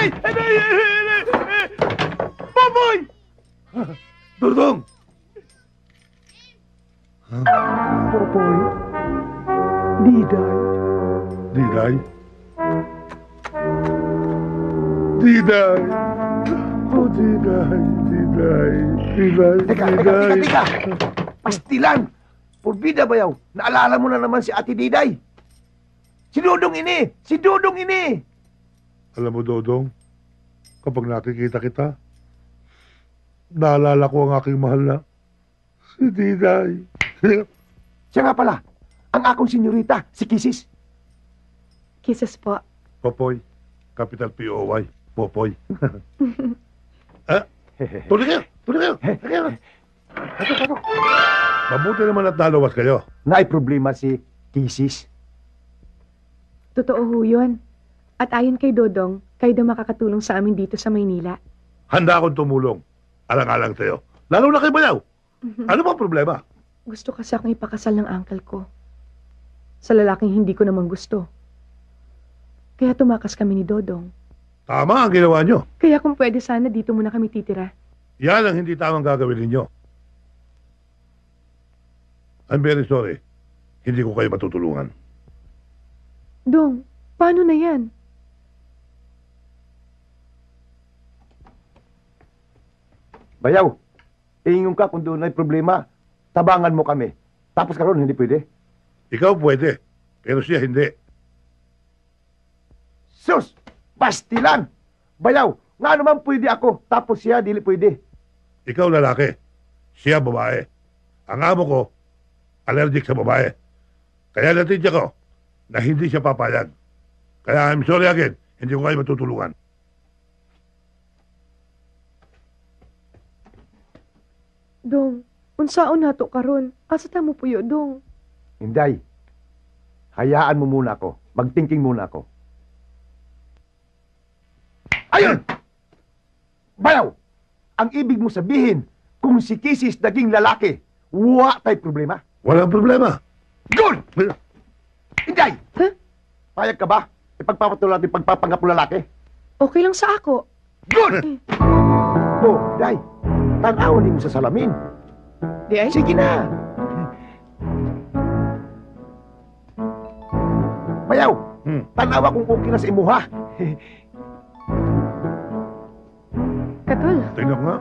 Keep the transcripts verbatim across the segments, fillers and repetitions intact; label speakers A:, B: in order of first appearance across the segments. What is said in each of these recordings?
A: Aray! Aray! Popoy!
B: Dudong!
A: Popoy? Diday?
B: Diday? Diday! Oh, Diday! Diday! Diday!
A: Teka, teka, teka, teka! Pastilan! Purbida bayaw, naalala mo na naman si Ate Diday. Si Dudong ini! Si Dudong ini!
B: Alam mo, Dodong, kapag nakikita kita, naalala ko ang aking mahal na si Diday.
A: Siya nga pala, ang akong senyorita, si Kisis.
C: Kisses po.
B: Popoy, capital P O Y, Popoy. Ah, tuloy kayo, tuloy kayo. Kayo. Ito, ito. Mabuti naman at nalawas kayo.
A: Naay problema si Kisis.
C: Totoo ho yun. At ayon kay Dodong, kayo daw makakatulong sa amin dito sa Maynila.
B: Handa akong tumulong. Alang-alang sa'yo. Lalo na kay Bayaw. Ano bang problema?
C: Gusto kasi akong ipakasal ng uncle ko. Sa lalaking hindi ko naman gusto. Kaya tumakas kami ni Dodong.
B: Tama ang ginawa nyo.
C: Kaya kung pwede sana dito muna kami titira.
B: Yan ang hindi tamang gagawin ninyo. I'm very sorry. Hindi ko kayo matutulungan.
C: Dong, paano na yan?
A: Bayaw, iingong ka kung doon ay problema. Tabangan mo kami. Tapos karon hindi pwede.
B: Ikaw pwede, pero siya hindi.
A: Sus! Pastilan! Bayaw, nga naman pwede ako. Tapos siya, dili pwede.
B: Ikaw lalaki, siya babae. Ang amo ko, allergic sa babae. Kaya natidya ko na hindi siya papayag. Kaya I'm sorry again, hindi ko kayo matutulungan.
C: Dong, unsaon nato karon? Asa ta mo puyo, Dong?
A: Hinday. Hayaan mo muna ako. Magthinking muna ako. Ayun! Bayaw! Ang ibig mo sabihin, kung si Kisis naging lalaki, wa tay problema.
B: Walang problema.
A: Good! Hinday!
C: Huh?
A: Payag ka ba? Ipagpapatuloy natin pagpapanggap mo lalaki?
C: Okay lang sa ako.
A: Good! Oh, Day. Tanawin mo sa salamin.
C: Di ay?
A: Sige na. Bayaw,
B: Hmm.
A: tanawa kung okay na sa imuha.
C: Katol.
B: Tingnan ko nga.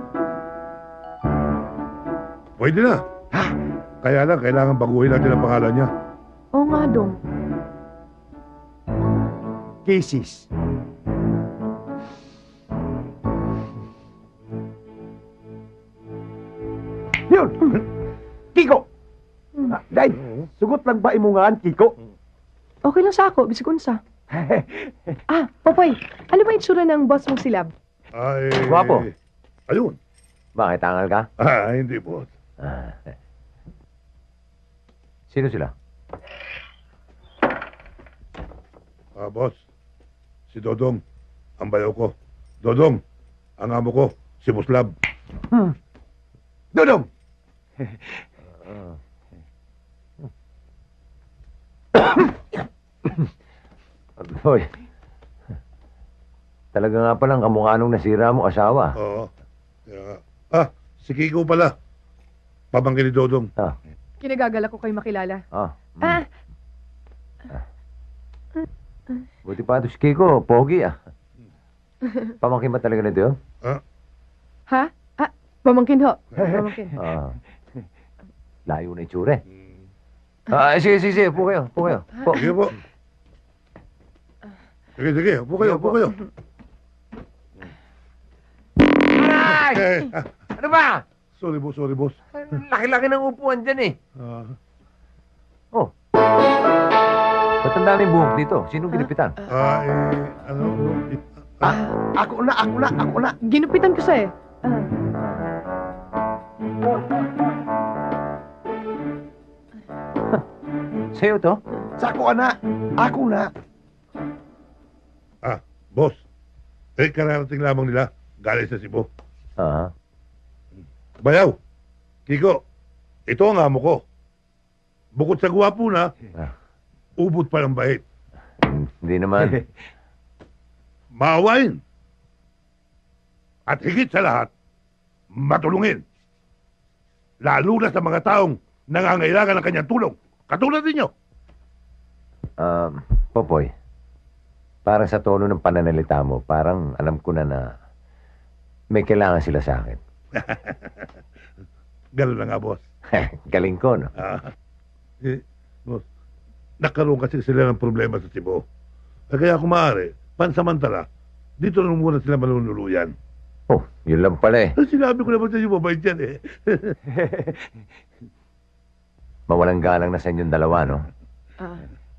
B: Pwede na.
A: Ha?
B: Kaya lang, kailangan baguhin natin ang pangalan niya.
C: Oo nga, Dong.
A: Kisis. Yun! Kiko! Ah, Day, sugot lang ba imungaan, Kiko?
C: Okay lang sa ako, bisig unsa. Ah, Popoy, ano ba itsura ng boss mong silab?
B: Ay...
D: Guwapo.
B: Ayun.
D: Bakit tangal ka?
B: Ah, hindi po.
D: Ah. Sino sila?
B: Ah, boss. Si Dodong, ang bayaw ko. Dodong, ang amo ko, si Muslab.
A: Hmm. Dodong!
D: Hoy. Talaga nga palang kamukha nung nasira mo asawa.
B: Oo. Kaya nga. Ah, si Kiko pala. Pamangkin ni Dodong.
D: Ah.
C: Kinagagala ko kayo makilala.
D: Ah. mm.
C: Ah,
D: Buti pa ito si Kiko, pogi ah. Pamangkin ba talaga nito yun?
B: Ah,
C: ha? Ah, pamangkin ho. Pamangkin.
D: Ah. Layo na itsura eh. Ah, sige, sige, sige. Upo kayo, upo kayo. Upo.
B: sige po. Sige, sige. Upo kayo, upo kayo.
D: Ay!
B: Eh, ah,
D: Ano ba?
B: sorry, boss, sorry, boss.
D: Laki-laki ng upuan dyan eh.
B: Ah,
D: Oh. Ba't ang daming buhok dito? Sinong ginipitan?
B: ah, eh, ano, ano, eh,
A: Ah, ako na, ako na, ako na.
C: Ginupitan ko sa eh. Ah.
D: Sa'yo to?
A: Sako ka na. Ako na.
B: ah, boss. Eh, kararating lamang nila. Galing sa Cebu.
D: Ah.
B: Bayaw, Kiko, ito ang amo ko. Bukod sa gwapo na,
D: Ah.
B: ubod pa ng bait.
D: Hindi naman.
B: Maawain. At higit sa lahat, matulungin. Lalo na sa mga taong nangangailangan ng kanyang tulong. Katulad ninyo.
D: Um, Popoy, parang sa tono ng pananalita mo, parang alam ko na na may kailangan sila sa akin.
B: Ganun na nga, boss.
D: Galing ko, no?
B: Ah, eh, boss, nagkaroon kasi sila ng problema sa Cebu. Eh, Kaya kung maaari, pansamantala, dito na muna sila manunuluyan.
D: Oh, yun lang pala eh.
B: Eh, Sinabi ko naman sa inyo, mabait yan eh.
D: Mawalang galang na sa inyong dalawa, no?
C: Ah,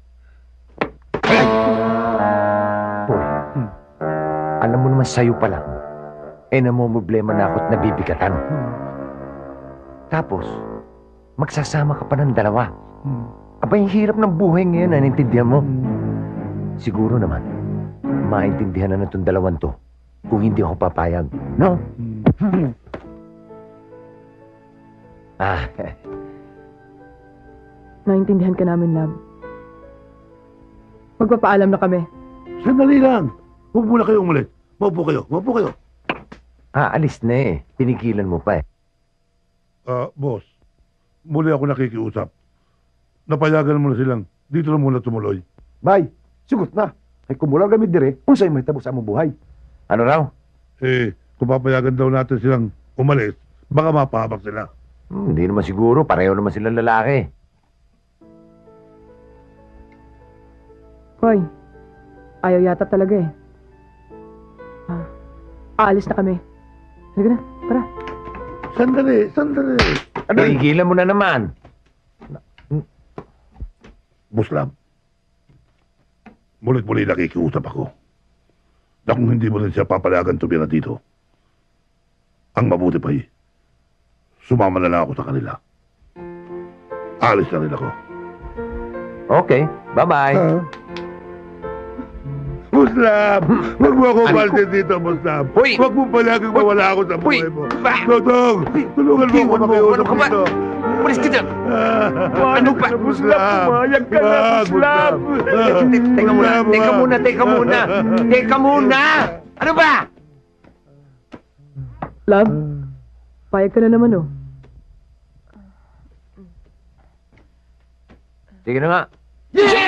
D: Poy, alam mo naman sa'yo pa lang, eh namumblema na ako at nabibigatan. Tapos, magsasama ka pa ng dalawa. Aba, yung hirap ng buhay ngayon, nanintindihan mo? Siguro naman, maintindihan na itong dalawan to kung hindi ako papayag, no? Ah,
C: naintindihan ka namin, love. Magpapaalam na kami.
B: Sandali lang. Huwag muna kayo umulit. Maupo kayo. Maupo kayo.
D: aalis na eh. Tinigilan mo pa eh.
B: Ah, boss, muli ako nakikiusap. Napayagan mo na silang dito na muna tumuloy.
A: Bay, sugot na. Ay kumulaw gamit dire, unsay may tabo sa among buhay.
D: Ano raw?
B: Eh, kung papayagan daw natin silang umalis, baka mapahabak sila.
D: Hmm, hindi naman siguro. Pareho naman silang lalaki.
C: Hoy, ayaw yata talaga eh. Ah, aalis na kami. Halika na, tara.
B: Sandali, sandali. Ano?
D: Tinigilan mo na naman.
B: Buslam, mulit-muli nakikiusap ako na kung hindi mo rin siya papayagan tumira dito, ang mabuti pa eh, sumama na lang ako sa kanila. Alis na rin ako.
D: Okay, bye-bye.
B: Ah. Buslam! Huwag mo ako
D: Ano?
B: balsin dito, Buslam!
D: Hoy!
B: Huwag mo palagang mawala ako sa buhay
D: Hoy!
B: mo!
D: Ba-
B: Totong! Tulungan mo ako
D: Iwan mo,
B: makiusap
D: ano ka ba?
B: dito!
D: Umalis ka dyan!
B: Ah,
D: Ano ba?
B: Buslam!
A: Pumayag ka na,
B: Wag,
A: Buslam!
B: Ah,
D: Te- Teka muna,
B: Buslam,
D: teka
B: wag.
D: muna, teka muna! Teka muna! Ano ba?
C: Love, payag ka na naman oh.
D: Sige na nga.
C: Yeah!